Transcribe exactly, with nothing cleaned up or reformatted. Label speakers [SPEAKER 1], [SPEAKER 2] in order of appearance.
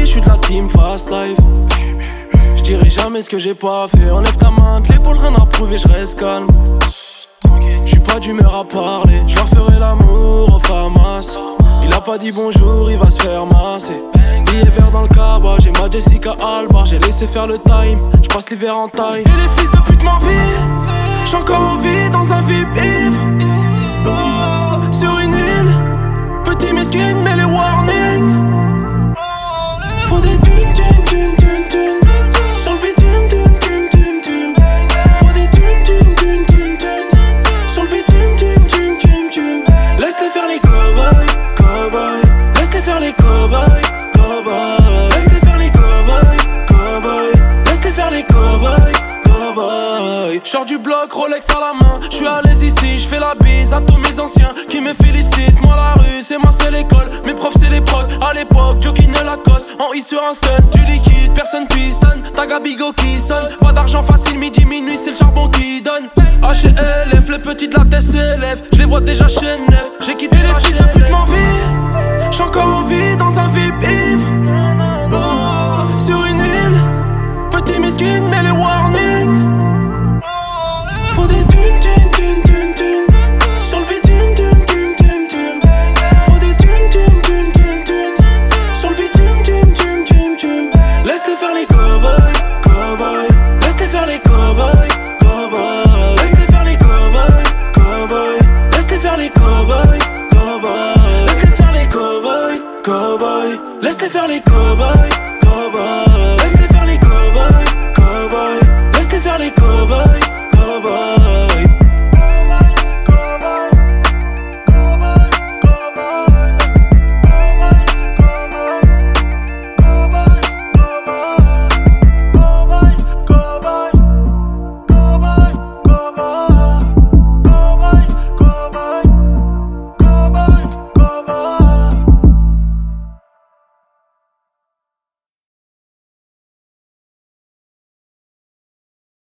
[SPEAKER 1] je suis de la team fast life. Je dirai jamais ce que j'ai pas fait. Enlève ta main de l'épaule, rien à prouver, je reste calme. Je suis pas d'humeur à parler, je leur ferai l'amour au famas. Il a pas dit bonjour, il va se faire masser. Billet vert dans le cabas, j'ai ma Jessica Alba. J'ai laissé faire le time, je passe l'hiver en taille. Et les fils de pute m'envient, j'suis encore en vie dans un V I P ivre. Oh, sur une île, petit mesquin mais les warnings. Faut des thunes, thunes, thunes, thunes, thunes. Sur le bitume, thunes, thunes, thunes, thunes. Faut des thunes, thunes, thunes, thunes, thunes. Sur le bitume, thunes, thunes, thunes, thunes. Laisse-les faire les cowboys, cowboys. Laisse-les faire les cowboys, cowboys. Laisse-les faire les cowboys, cowboys. Laisse-les faire les cowboys, cowboys. J'sors du bloc, Rolex à la main. J'suis à l'aise ici, j'fais la bise à tous mes anciens qui me félicitent. Moi la rue, c'est ma seule école. Mes profs c'est les procs. À l'époque, Jogging Lacoste. En I sur un stun, du liquide, personne pistonne. Tag bigo qui sonne. Pas d'argent facile, midi, minuit, c'est le charbon qui donne. H et L F, les petits de la tête s'élèvent. J'les vois déjà chez neuf. J'ai quitté les fils de pute m'envie. J'suis encore en vie dans un V I P ivre. Oh, sur une île, petit mesquin mais les warnings. Faut des thunes, thunes, thunes, thunes, thunes. Sur le bitume, thunes, thunes, thunes, thunes. Faut des thunes, thunes, thunes, thunes, thunes. Sur le bitume, thunes, thunes, thunes, thunes. Laisse-les faire les cowboys, cowboys. Laisse-les faire les cowboys, cowboys. Laisse-les faire les cowboys, cowboys. Laisse-les faire les cowboys, cowboys. Laisse-les faire les cowboys, cowboys. Laisse-les faire les cowboys.